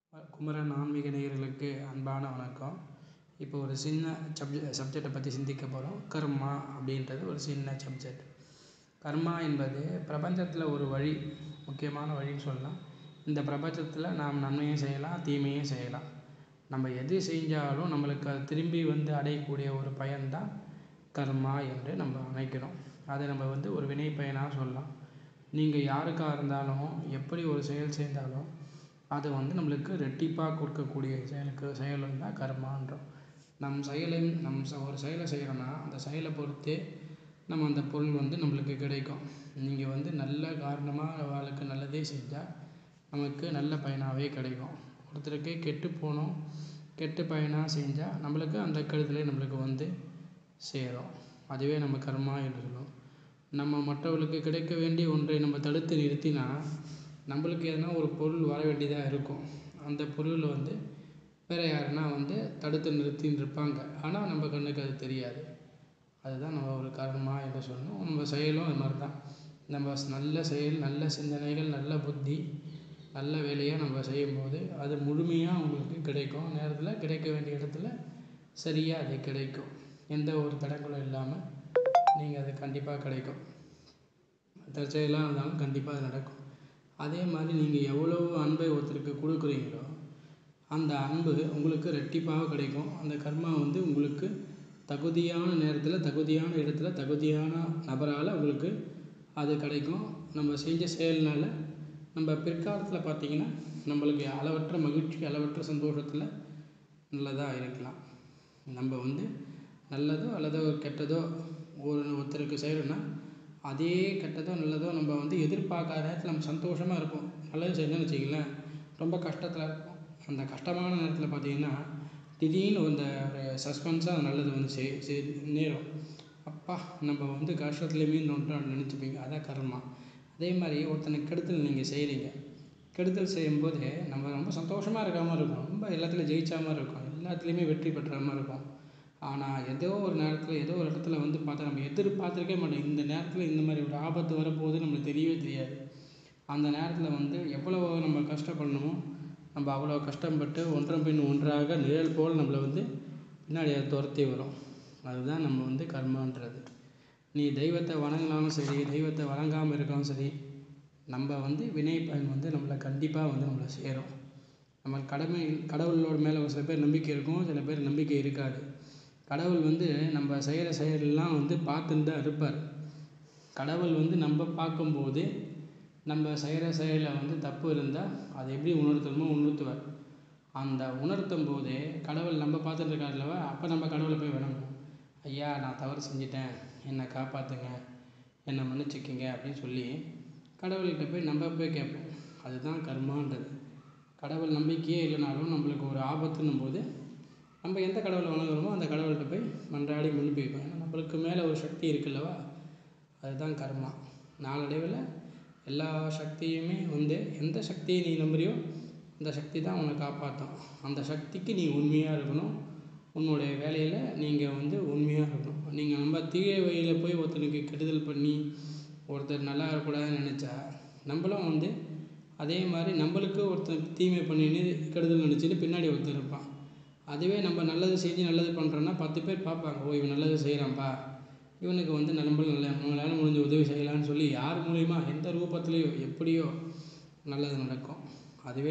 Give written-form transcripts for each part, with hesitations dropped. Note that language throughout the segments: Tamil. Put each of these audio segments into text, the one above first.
குமரன் ஆன்மீக நேயர்களுக்கு அன்பான வணக்கம். இப்போ ஒரு சின்ன சப்ஜெக்டை பற்றி சிந்திக்க போகிறோம். கர்மா அப்படின்றது ஒரு சின்ன சப்ஜெக்ட். கர்மா என்பது பிரபஞ்சத்தில் ஒரு வழி, முக்கியமான வழின்னு சொல்லலாம். இந்த பிரபஞ்சத்தில் நாம் நன்மையும் செய்யலாம், தீமையும் செய்யலாம். நம்ம எது செஞ்சாலும் நம்மளுக்கு அது திரும்பி அடையக்கூடிய ஒரு பயன்தான் கர்மா என்று நம்ம நினைக்கிறோம். அதை நம்ம ஒரு வினை பயனாக சொல்லலாம். நீங்கள் யாருக்காக இருந்தாலும் எப்படி ஒரு செயல் செய்தாலும் அது நம்மளுக்கு ரெட்டிப்பாக கொடுக்கக்கூடிய செயல் தான் கர்மான்றோம். ஒரு செயலை செய்கிறோன்னா அந்த செயலை பொறுத்தே நம்ம அந்த பொருள் நம்மளுக்கு கிடைக்கும். நீங்கள் நல்ல காரணமாக வாழ்க்கை நல்லதே செஞ்சால் நமக்கு நல்ல பயனாகவே கிடைக்கும். ஒருத்தருக்கு கெட்டு பயனாக செஞ்சால் நம்மளுக்கு அந்த கெடுதலே நம்மளுக்கு சேரும். அதுவே நம்ம கர்மா என்று சொல்லுவோம். நம்ம மற்றவர்களுக்கு கிடைக்க வேண்டிய ஒன்றை நம்ம தடுத்து நிறுத்தினா நம்மளுக்கு எதனா ஒரு பொருள் வர வேண்டியதாக இருக்கும். அந்த பொருள் வேறு யாருன்னா தடுத்து நிறுத்தின்னு இருப்பாங்க. ஆனால் நம்ம கண்ணுக்கு அது தெரியாது. அதுதான் நம்ம ஒரு கர்மா என்று சொல்லணும். நம்ம செயலும் அது மாதிரி தான். நம்ம நல்ல செயல், நல்ல சிந்தனைகள், நல்ல புத்தி, நல்ல வேலையாக நம்ம செய்யும்போது அது முழுமையாக உங்களுக்கு கிடைக்கும். நேரத்தில் கிடைக்க வேண்டிய இடத்துல சரியாக அது கிடைக்கும். எந்த ஒரு தடங்களும் இல்லாமல் நீங்கள் அது கண்டிப்பாக கிடைக்கும். தற்செயலாக இருந்தாலும் கண்டிப்பாக அது நடக்கும். அதே மாதிரி நீங்கள் எவ்வளோ அன்பை ஒருத்தருக்கு கொடுக்குறீங்களோ அந்த அன்பு உங்களுக்கு ரெட்டிப்பாக கிடைக்கும். அந்த கர்மா உங்களுக்கு தகுதியான நேரத்தில், தகுதியான இடத்துல, தகுதியான நபரால் உங்களுக்கு அது கிடைக்கும். நம்ம செஞ்ச செயல்னால் நம்ம பிற்காலத்தில் பார்த்திங்கன்னா நம்மளுக்கு அளவற்ற மகிழ்ச்சி, அளவற்ற சந்தோஷத்தில் நல்லதாக இருக்கலாம். நம்ம நல்லதோ அல்லதோ கெட்டதோ ஒருத்தருக்கு செய்கிறோன்னா அதே கெட்டதோ நல்லதோ நம்ம எதிர்பார்க்காத நேரத்தில் நம்ம சந்தோஷமாக இருப்போம். நல்லது செஞ்சோன்னு வச்சுக்கிங்களேன், ரொம்ப கஷ்டத்தில் இருப்போம். அந்த கஷ்டமான நேரத்தில் பார்த்திங்கன்னா திடீர்னு ஒரு சஸ்பென்ஸாக நல்லது நேரும். அப்பா நம்ம கஷ்டத்துலேயுமே நோட்டோன்னு நினச்சிப்பீங்க. அதான் கர்மா. அதே மாதிரி ஒருத்தனுக்கு கெடுதல் நீங்கள் செய்கிறீங்க. கெடுதல் செய்யும்போது நம்ம ரொம்ப சந்தோஷமாக இருக்க மாதிரி இருக்கும். ரொம்ப எல்லாத்துலேயும் ஜெயிச்ச மாதிரி இருக்கும். எல்லாத்துலேயுமே வெற்றி பெற்ற மாதிரி இருக்கும். ஆனால் ஏதோ ஒரு நேரத்தில் ஏதோ ஒரு இடத்துல பார்த்தா நம்ம எதிர்பார்த்துருக்கே மாட்டோம். இந்த நேரத்தில் இந்த மாதிரி ஒரு ஆபத்து வரப்போகுது நம்மளுக்கு தெரியவே தெரியாது. அந்த நேரத்தில் எவ்வளோ நம்ம கஷ்டப்படணுமோ நம்ம அவ்வளோ கஷ்டப்பட்டு ஒன்றன் பின் ஒன்றாக நிழல் போல் நம்மளை பின்னாடி அதை துரத்தி வரும். அதுதான் நம்ம கர்மான்றது. நீ தெய்வத்தை வணங்கினாலும் சரி, தெய்வத்தை வணங்காமல் இருக்காலும் சரி, நம்ம வினை பயன் நம்மளை கண்டிப்பாக நம்மளை சேரும். நம்ம கடவுளோட மேலே ஒரு சில பேர் நம்பிக்கை இருக்கும், சில பேர் நம்பிக்கை இருக்காது. கடவுள் நம்ம செய்கிற செயலெல்லாம் பார்த்துன்னு தான் இருப்பார். கடவுள் நம்ம பார்க்கும்போது நம்ம செய்கிற செயலில் தப்பு இருந்தால் அதை எப்படி உணர்த்தணுமோ உணர்த்துவார். அந்த உணர்த்தும் போதே கடவுள் நம்ம பார்த்துட்டு இருக்கார் அல்லவா, அப்போ நம்ம கடவுளை போய் வணங்கணும். ஐயா, நான் தவறு செஞ்சிட்டேன், என்னை காப்பாற்றுங்க, என்னை மன்னிச்சிக்கிங்க அப்படின்னு சொல்லி கடவுள்கிட்ட போய் நம்ம போய் கேட்போம். அதுதான் கர்மான்றது. கடவுள் நம்பிக்கையே இல்லைனாலும் நம்மளுக்கு ஒரு ஆபத்துன்னும் போது நம்ம எந்த கடவுளை வணங்குறோமோ அந்த கடவுள்கிட்ட போய் மன்றாடி மன்னிப்பு கேட்போம். ஏன்னா நம்மளுக்கு மேலே ஒரு சக்தி இருக்குல்லவா, அதுதான் கர்மா. நாளடைவில் எல்லா சக்தியுமே எந்த சக்தியை நீ நம்புறியோ அந்த சக்தி தான் உன்னை காப்பாற்றும். அந்த சக்திக்கு நீ உண்மையாக இருக்கணும். உன்னுடைய வேலையில் நீங்கள் உண்மையாக இருக்கணும். நீங்கள் நம்ம தீய வழியில் போய் ஒருத்தனுக்கு கெடுதல் பண்ணி ஒருத்தர் நல்லா இருக்கக்கூடாதுன்னு நினச்சா நம்மளும் அதே மாதிரி நம்மளுக்கு ஒருத்தர் தீமை பண்ணின்னு கெடுதல் நினச்சிட்டு பின்னாடி ஒருத்தர் இருப்பான். அதுவே நம்ம நல்லது செஞ்சு நல்லது பண்ணுறோன்னா 10 பேர் பார்ப்பாங்க, ஓ இவன் நல்லது செய்கிறான்ப்பா, இவனுக்கு நம்மளால் முடிஞ்ச உதவி செய்யலான்னு சொல்லி யார் மூலிமா எந்த ரூபத்துலேயோ எப்படியோ நல்லது நடக்கும். அதுவே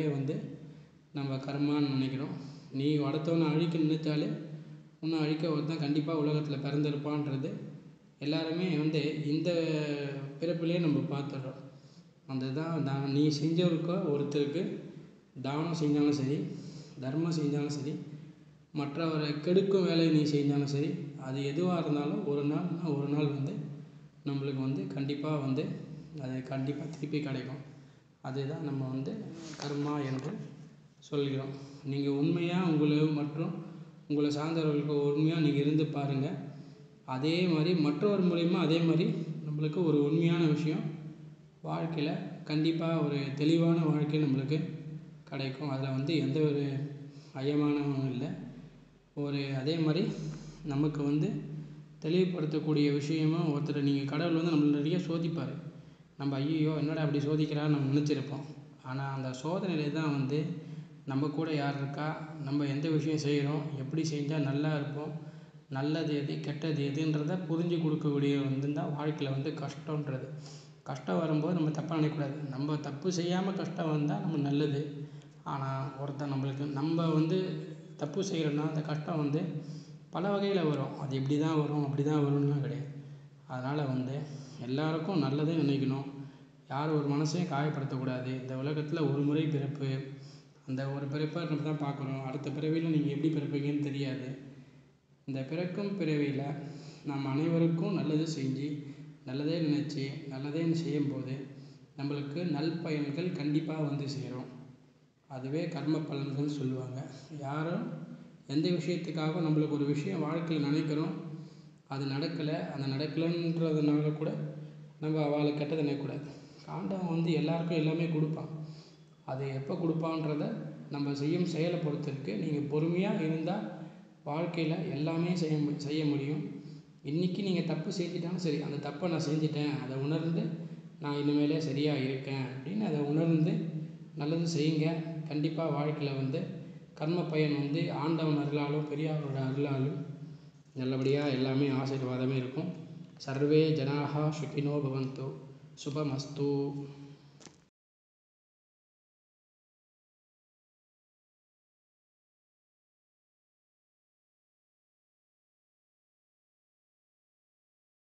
நம்ம கர்மான்னு நினைக்கிறோம். நீ அடுத்தவனை அழிக்க நினைச்சாலே இன்னும் அழிக்க ஒருத்தன் கண்டிப்பாக உலகத்தில் பிறந்திருப்பான்றது எல்லாருமே இந்த பிறப்பிலே நம்ம பார்த்துடுறோம். அதுதான் நீ ஒருத்தருக்கு தானம் செஞ்சாலும் சரி, தர்மம் செஞ்சாலும் சரி, மற்றவரை கெடுக்கும் வேலையை நீ செஞ்சாலும் சரி, அது எதுவாக இருந்தாலும் ஒரு நாள் நம்மளுக்கு கண்டிப்பாக அது கண்டிப்பாக திருப்பி கிடைக்கும். அதுதான் நம்ம கர்மா என்று சொல்கிறோம். நீங்கள் உண்மையாக மற்றும் உங்களை சார்ந்தவர்களுக்கு உண்மையாக நீங்கள் இருந்து பாருங்கள். அதே மாதிரி மற்றவர் மூலிமா அதே மாதிரி நம்மளுக்கு ஒரு உண்மையான விஷயம் வாழ்க்கையில் கண்டிப்பாக ஒரு தெளிவான வாழ்க்கை நம்மளுக்கு கிடைக்கும். அதில் எந்த ஒரு ஐயமானமும் இல்லை. அதே மாதிரி நமக்கு தெளிவுபடுத்தக்கூடிய விஷயமும் ஒருத்தர் நீங்கள் கடவுள் நம்மளை நிறைய சோதிப்பார். நம்ம ஐயோ என்னடா அப்படி சோதிக்கிறான்னு நம்ம நினச்சிருப்போம். ஆனால் அந்த சோதனையிலே தான் நம்ம கூட யார் இருக்கா, நம்ம எந்த விஷயம் செய்கிறோம், எப்படி செஞ்சால் நல்லா இருப்போம், நல்லது எது கெட்டது எதுன்றதை புரிஞ்சு கொடுக்கக்கூடிய தான் வாழ்க்கையில் கஷ்டன்றது. கஷ்டம் வரும்போது நம்ம தப்பாக நினைக்கக்கூடாது. நம்ம தப்பு செய்யாமல் கஷ்டம் வந்தால் நம்ம நல்லது. ஆனால் ஒருத்தன் நம்ம தப்பு செய்கிறோன்னா அந்த கஷ்டம் பல வகையில் வரும். அது இப்படி தான் வரும் அப்படி தான் வரும்லாம் கிடையாது. அதனால் எல்லாருக்கும் நல்லதே நினைக்கணும். யார் ஒரு மனசையும் காயப்படுத்தக்கூடாது. இந்த உலகத்தில் ஒரு முறை பிறப்பு, அந்த ஒரு பிறப்பை நம்ம தான் பார்க்குறோம். அடுத்த பிறவியில் நீங்கள் எப்படி பிறப்பீங்கன்னு தெரியாது. இந்த பிறக்கும் பிறவியில் நாம் அனைவருக்கும் நல்லது செஞ்சு நல்லதே நினச்சி நல்லதே செய்யும்போது நம்மளுக்கு நல்பயன்கள் கண்டிப்பாக சேரும். அதுவே கர்ம பலன்கள் சொல்லுவாங்க. யாரும் எந்த விஷயத்துக்காகவும் நம்மளுக்கு ஒரு விஷயம் வாழ்க்கையில் நினைக்கிறோம், அது நடக்கலை, அந்த நடக்கலைன்றதுனால கூட நம்ம அவளுக்கு கெட்டது நினைக்கக்கூடாது. ஆண்டவன் எல்லாருக்கும் எல்லாமே கொடுப்பான். அது எப்போ கொடுப்பான்றத நம்ம செய்யும் செயலை பொறுத்து இருக்குது. நீங்கள் பொறுமையாக இருந்தால் வாழ்க்கையில் எல்லாமே செய்ய முடியும். இன்றைக்கி நீங்கள் தப்பு செஞ்சிட்டாலும் சரி, அந்த தப்பை நான் செஞ்சிட்டேன், அதை உணர்ந்து நான் இனிமேலே சரியாக இருக்கேன் அப்படின்னு அதை உணர்ந்து நல்லது செய்யுங்க. கண்டிப்பாக வாழ்க்கையில் கர்ம பயன் ஆண்டவன் அருளாலும் பெரியாரோட அருளாலும் நல்லபடியாக எல்லாமே ஆசீர்வாதமே இருக்கும். சர்வே ஜனாஹா சுகினோ பவந்து. சுபமஸ்து.